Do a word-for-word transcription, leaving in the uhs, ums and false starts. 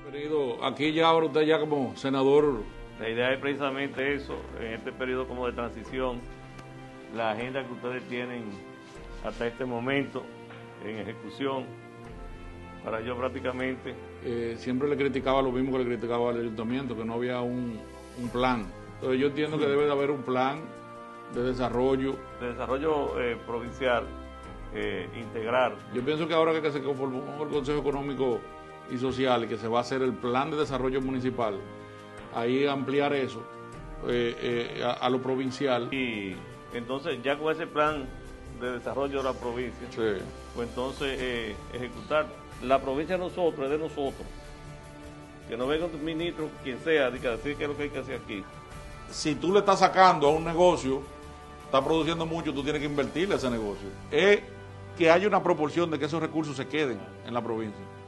Querido, aquí ya ahora usted ya como senador. La idea es precisamente eso, en este periodo como de transición, la agenda que ustedes tienen hasta este momento en ejecución, para yo prácticamente... Eh, siempre le criticaba lo mismo que le criticaba al ayuntamiento, que no había un, un plan. Entonces yo entiendo que debe de haber un plan de desarrollo. De desarrollo eh, provincial, eh, integral. Yo pienso que ahora que se conformó el Consejo Económico y Social y que se va a hacer el plan de desarrollo municipal, ahí ampliar eso eh, eh, a, a lo provincial. Y entonces ya con ese plan de desarrollo de la provincia, Sí. pues entonces eh, ejecutar. La provincia de nosotros es de nosotros. Que no venga un ministro, quien sea, diga decir qué es lo que hay que hacer aquí. Si tú le estás sacando a un negocio, está produciendo mucho, tú tienes que invertirle a ese negocio. Es que haya una proporción de que esos recursos se queden en la provincia.